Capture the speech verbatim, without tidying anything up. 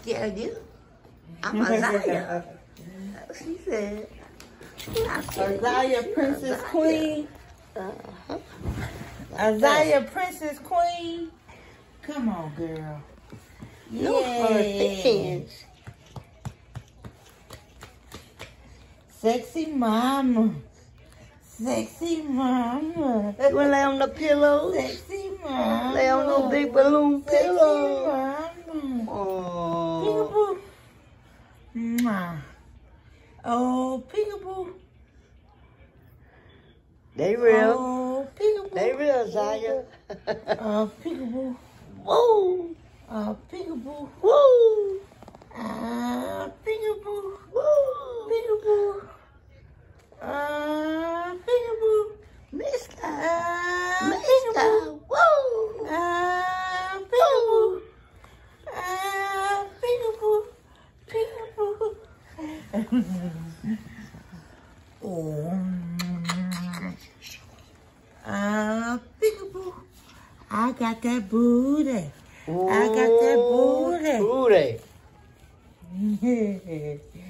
scared of you. I'm Isaiah. She said, Isaiah, Princess Queen. Uh-huh. Isaiah, Princess Queen. Come on, girl. No hard feelings. Sexy mama. Sexy mama. You wanna lay on the pillows? Sexy mama. Lay on no big balloon Sexy pillow. mama. Oh. Peekaboo. Mwah. Oh, peekaboo. They real. Oh, peekaboo. They real, Zaya. Oh, peekaboo. Woo. Oh, peekaboo. Woo. Ah, peekaboo. Woo. Peekaboo. Ah, peekaboo. Mister. Ah, Mister. peekaboo. Woo. Ah, peekaboo. Ah, peekaboo. Peekaboo. Oh. Ah, peekaboo. I got that booty. I got that booty. Booty.